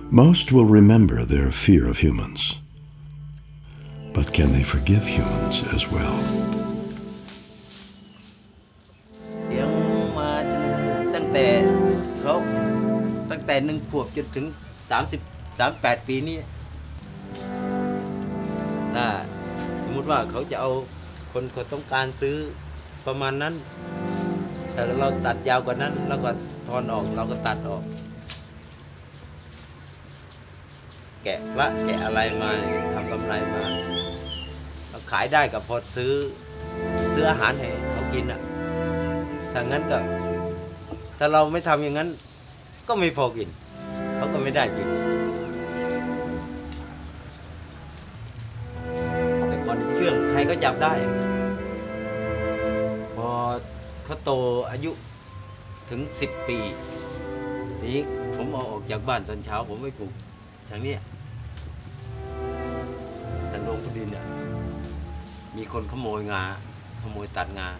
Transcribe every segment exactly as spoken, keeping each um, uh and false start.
Most will remember their fear of humans, but can they forgive humans as well? เลี้ยงมาตั้งแต่เขาตั้งแต่หนึ่งขวบจนถึงสามสิบสามแปดปีนี้ถ้าสมมุติว่าเขาจะเอาคนเขาต้องการซื้อประมาณนั้นแต่เราตัดยาวกว่านั้นแล้วก็ทอนออกเราก็ตัดออกแกะพระแกะอะไรมาทำกำไรมาเราขายได้กับพอซื้อซื้ออาหารให้เขากินอ่ะถ้างั้นก็ถ้าเราไม่ทำอย่างนั้นก็ไม่พอกินเขาก็ไม่ได้กินแต่ก่อนเชื่องใครก็จับได้พอเขาโตอายุถึงสิบปีนี้ผมเอาออกจากบ้านตอนเช้าผมไม่ปลูกทางนี้ทางโรงดินเนี่ยมีคนขโมยงาขโมยตัดงา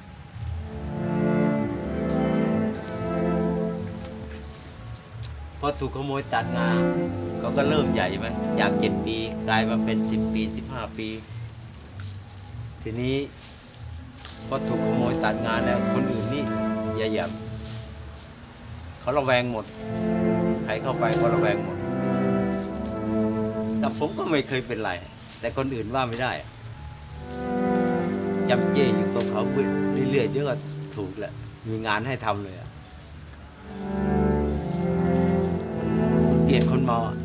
พอถูกขโมยตัดงาเขาก็เริ่มใหญ่ไหมจากเจ็ดปีกลายมาเป็นสิบปีสิบห้าปีทีนี้พอถูกขโมยตัดงานแล้วคนอื่นนี่อย่าหยับเขาระแวงหมดใครเข้าไปก็ระแวงหมดแต่ผมก็ไม่เคยเป็นไรแต่คนอื่นว่าไม่ได้จำเจอยู่กับเขาเรื่อยๆเยอะก็ถูกแหละมีงานให้ทำเลยเกลียดคนเมา